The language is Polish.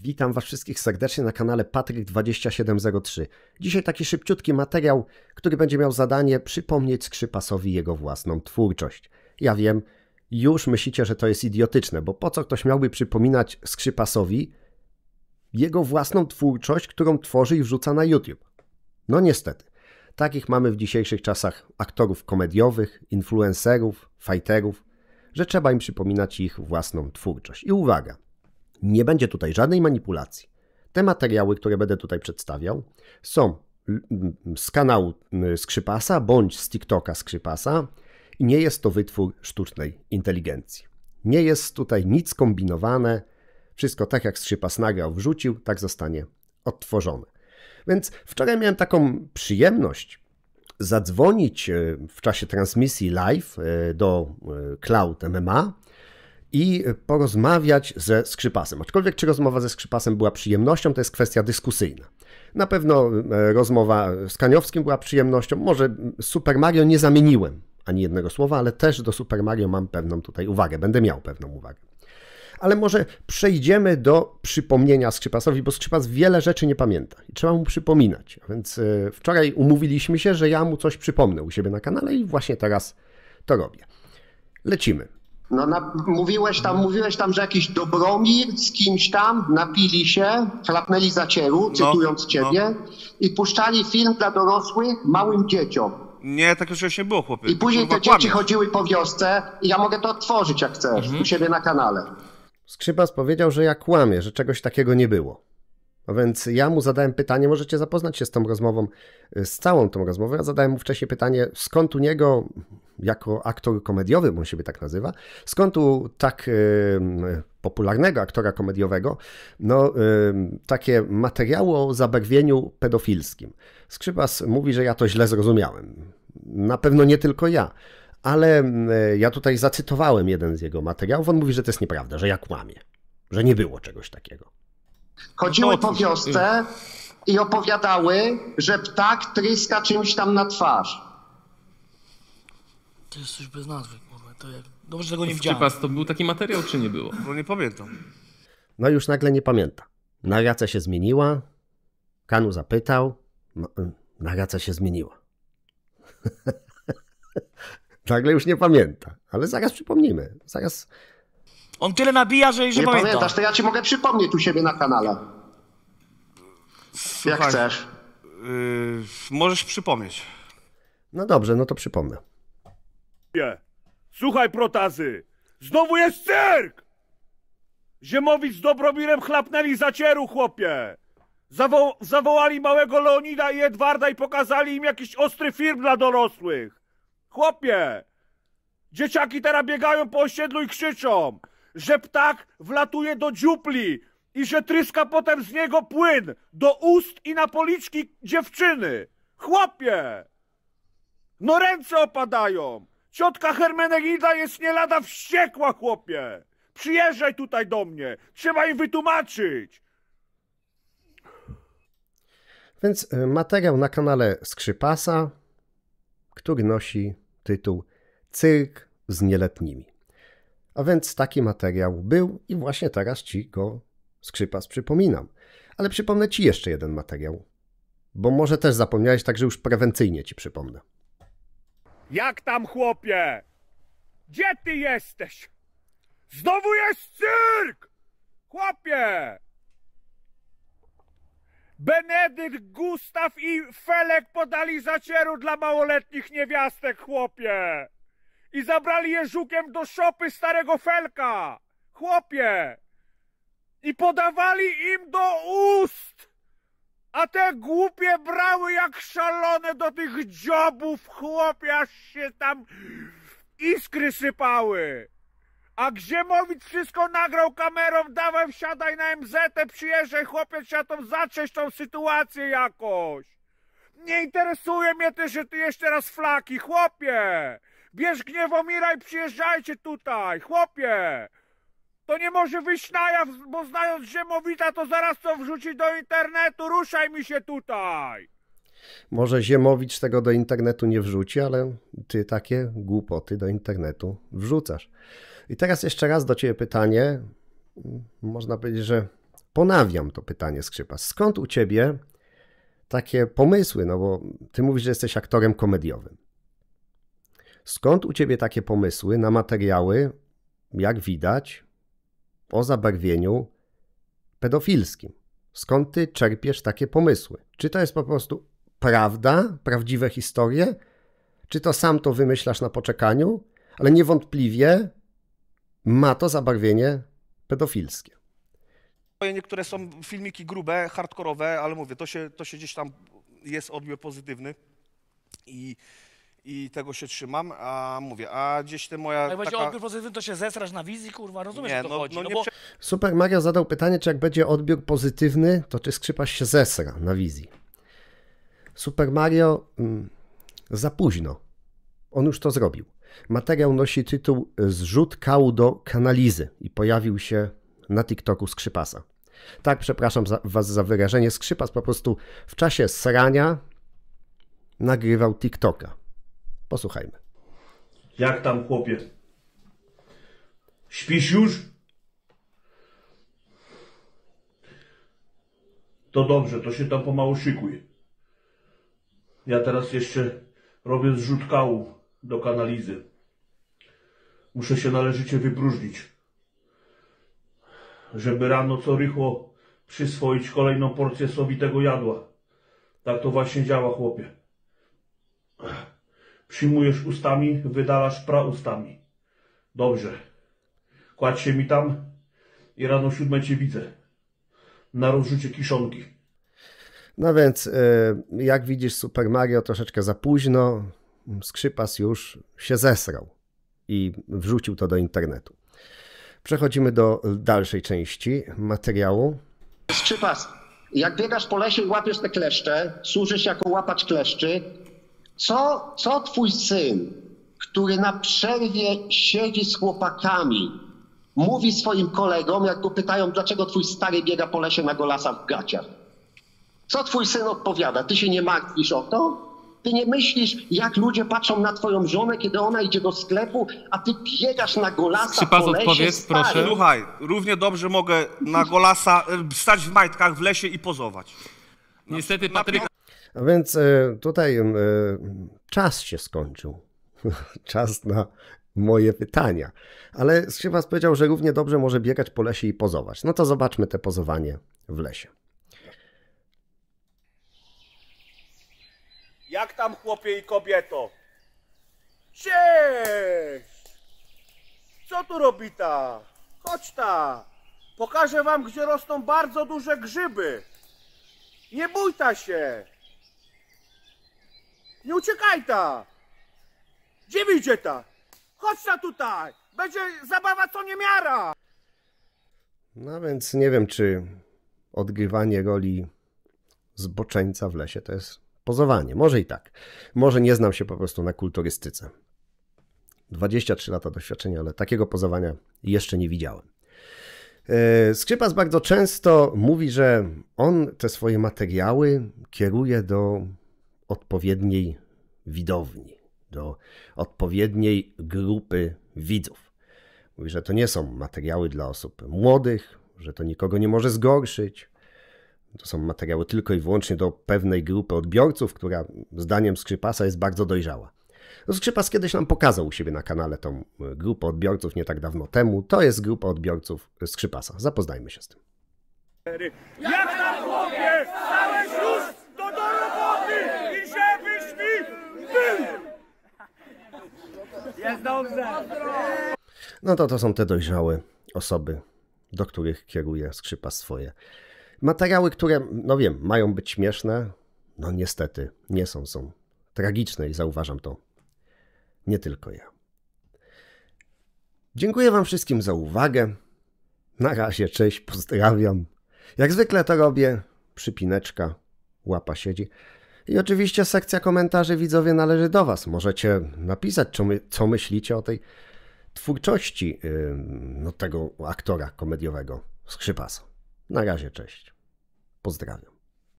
Witam Was wszystkich serdecznie na kanale Patryk2703. Dzisiaj taki szybciutki materiał, który będzie miał zadanie przypomnieć Skrzypasowi jego własną twórczość. Ja wiem, już myślicie, że to jest idiotyczne, bo po co ktoś miałby przypominać Skrzypasowi jego własną twórczość, którą tworzy i wrzuca na YouTube? No niestety, takich mamy w dzisiejszych czasach aktorów komediowych, influencerów, fighterów, że trzeba im przypominać ich własną twórczość. I uwaga! Nie będzie tutaj żadnej manipulacji. Te materiały, które będę tutaj przedstawiał, są z kanału Skrzypasa bądź z TikToka Skrzypasa i nie jest to wytwór sztucznej inteligencji. Nie jest tutaj nic kombinowane. Wszystko tak jak Skrzypas nagrał, wrzucił, tak zostanie odtworzone. Więc wczoraj miałem taką przyjemność zadzwonić w czasie transmisji live do Cloud MMA i porozmawiać ze Skrzypasem. Aczkolwiek czy rozmowa ze Skrzypasem była przyjemnością, to jest kwestia dyskusyjna. Na pewno rozmowa z Kaniowskim była przyjemnością. Może z Super Mario nie zamieniłem ani jednego słowa, ale też do Super Mario mam pewną tutaj uwagę. Będę miał pewną uwagę. Ale może przejdziemy do przypomnienia Skrzypasowi, bo Skrzypas wiele rzeczy nie pamięta i trzeba mu przypominać. A więc wczoraj umówiliśmy się, że ja mu coś przypomnę u siebie na kanale i właśnie teraz to robię. Lecimy. No, mówiłeś tam, że jakiś Dobromir z kimś tam napili się, chlapnęli zacieru, cytując ciebie, i puszczali film dla dorosłych małym dzieciom. Nie, tak już nie było, chłopie. I później te dzieci chodziły po wiosce i ja mogę to odtworzyć, jak chcesz, u siebie na kanale. Skrzypas powiedział, że ja kłamię, że czegoś takiego nie było. A więc ja mu zadałem pytanie, możecie zapoznać się z tą rozmową, z całą tą rozmową. Ja zadałem mu wcześniej pytanie, skąd u niego, jako aktor komediowy, bo on siebie tak nazywa, skąd u tak popularnego aktora komediowego, takie materiały o zabarwieniu pedofilskim. Skrzypas mówi, że ja to źle zrozumiałem. Na pewno nie tylko ja, ale ja tutaj zacytowałem jeden z jego materiałów. On mówi, że to jest nieprawda, że ja kłamię, że nie było czegoś takiego. Chodziły po wiosce i opowiadały, że ptak tryska czymś tam na twarz. To jest coś bez nazwy, kurwa. To jak... Dobrze, że tego nie widziałem. Skrzypas, to był taki materiał, czy nie było? No nie pamiętam. No już nagle nie pamięta. Narracja się zmieniła. Kanu zapytał. Narracja się zmieniła. Nagle już nie pamięta. Ale zaraz przypomnimy. Zaraz... On tyle nabija, że nie pamiętasz, to ja ci mogę przypomnieć u siebie na kanale. Słuchaj, jak chcesz. Możesz przypomnieć. No dobrze, no to przypomnę. Słuchaj, protazy, znowu jest cyrk! Ziemowicz z Dobromirem chlapnęli zacieru, chłopie. Zawołali małego Leonida i Edwarda i pokazali im jakiś ostry film dla dorosłych. Chłopie, dzieciaki teraz biegają po osiedlu i krzyczą, że ptak wlatuje do dziupli i że tryska potem z niego płyn do ust i na policzki dziewczyny. Chłopie! No ręce opadają. Ciotka Hermenegilda jest nie lada wściekła, chłopie. Przyjeżdżaj tutaj do mnie. Trzeba im wytłumaczyć. Więc materiał na kanale Skrzypasa, który nosi tytuł Cyrk z nieletnimi. A więc taki materiał był i właśnie teraz ci go, Skrzypas, przypominam. Ale przypomnę ci jeszcze jeden materiał, bo może też zapomniałeś, także już prewencyjnie ci przypomnę. Jak tam, chłopie? Gdzie ty jesteś? Znowu jest cyrk! Chłopie! Benedykt, Gustaw i Felek podali zacieru dla małoletnich niewiastek, chłopie! I zabrali je żukiem do szopy starego Felka! Chłopie! I podawali im do ust! A te głupie brały jak szalone do tych dziobów, chłopie, aż się tam iskry sypały! A Gziemowicz wszystko nagrał kamerą, dawaj wsiadaj na MZ-ę, przyjeżdżaj, chłopie, trzeba tą zacząć tą sytuację jakoś! Nie interesuje mnie też, że ty jeszcze raz flaki, chłopie! Bierz Gniewomira i przyjeżdżajcie tutaj, chłopie! To nie może wyjść na jaw, bo znając Ziemowita, to zaraz to wrzuci do internetu, ruszaj mi się tutaj! Może Ziemowicz tego do internetu nie wrzuci, ale ty takie głupoty do internetu wrzucasz. I teraz jeszcze raz do ciebie pytanie. Można powiedzieć, że Ponawiam to pytanie, Skrzypas. Skąd u ciebie takie pomysły? No bo ty mówisz, że jesteś aktorem komediowym. Skąd u ciebie takie pomysły na materiały, jak widać, o zabarwieniu pedofilskim? Skąd ty czerpiesz takie pomysły? Czy to jest po prostu prawda, prawdziwe historie? Czy to sam to wymyślasz na poczekaniu? Ale niewątpliwie ma to zabarwienie pedofilskie. Niektóre są filmiki grube, hardkorowe, ale mówię, to się gdzieś tam jest odbiór pozytywny i tego się trzymam, a mówię, a gdzieś te moja Jak będzie taka... odbiór pozytywny, to się zesrasz na wizji, kurwa, rozumiesz, Nie, o to chodzi. no No nie bo Super Mario zadał pytanie, czy jak będzie odbiór pozytywny, to czy Skrzypas się zesra na wizji. Super Mario za późno. On już to zrobił. Materiał nosi tytuł Zrzut kału do kanalizy i pojawił się na TikToku Skrzypasa. Tak, przepraszam was za wyrażenie. Skrzypas po prostu w czasie srania nagrywał TikToka. Posłuchajmy. Jak tam, chłopie? Śpisz już? To dobrze, to się tam pomału szykuj. Ja teraz jeszcze robię zrzut kału do kanalizy. Muszę się należycie wypróżnić, żeby rano co rychło przyswoić kolejną porcję sowitego jadła. Tak to właśnie działa, chłopie. Przyjmujesz ustami, wydalasz praustami. Dobrze. Kładź się mi tam i rano o 7 cię widzę. Na rozrzucie kiszonki. No więc, jak widzisz, Super Mario troszeczkę za późno. Skrzypas już się zesrał i wrzucił to do internetu. Przechodzimy do dalszej części materiału. Skrzypas, jak biegasz po lesie i łapiesz te kleszcze, służysz jako łapacz kleszczy, co twój syn, który na przerwie siedzi z chłopakami, mówi swoim kolegom, jak go pytają, dlaczego twój stary biega po lesie na golasa w gaciach? Co twój syn odpowiada? Ty się nie martwisz o to? Ty nie myślisz, jak ludzie patrzą na twoją żonę, kiedy ona idzie do sklepu, a ty biegasz na golasa Skrzypas, po lesie, odpowiedz, stary. proszę. Słuchaj, równie dobrze mogę na golasa stać w majtkach w lesie i pozować. Niestety Patryk... A więc tutaj czas się skończył. Czas na moje pytania. Ale Skrzypas powiedział, że równie dobrze może biegać po lesie i pozować. No to zobaczmy te pozowanie w lesie. Jak tam, chłopie i kobieto? Cześć! Co tu robi ta? Chodź ta! Pokażę wam, gdzie rosną bardzo duże grzyby. Nie bój ta się! Nie uciekaj ta! Gdzie wyjdzie ta? Chodź ta tutaj! Będzie zabawa co niemiara! No więc nie wiem, czy odgrywanie roli zboczeńca w lesie to jest pozowanie. Może i tak. Może nie znam się po prostu na kulturystyce. 23 lata doświadczenia, ale takiego pozowania jeszcze nie widziałem. Skrzypas bardzo często mówi, że on te swoje materiały kieruje do odpowiedniej widowni, do odpowiedniej grupy widzów. Mówi, że to nie są materiały dla osób młodych, że to nikogo nie może zgorszyć. To są materiały tylko i wyłącznie do pewnej grupy odbiorców, która zdaniem Skrzypasa jest bardzo dojrzała. Skrzypas kiedyś nam pokazał u siebie na kanale tą grupę odbiorców nie tak dawno temu. To jest grupa odbiorców Skrzypasa. Zapoznajmy się z tym. Jak tam, chłopie? Stałeś już do roboty i żebyś mi był! Jest dobrze! No to są te dojrzałe osoby, do których kieruje Skrzypas swoje materiały, które, no wiem, mają być śmieszne. No niestety nie są, są tragiczne i zauważam to nie tylko ja. Dziękuję wam wszystkim za uwagę. Na razie, cześć, pozdrawiam. Jak zwykle to robię, przypineczka, łapa siedzi. I oczywiście sekcja komentarzy, widzowie, należy do was. Możecie napisać, co myślicie o tej twórczości tego aktora komediowego Skrzypasa. Na razie, cześć. Pozdrawiam.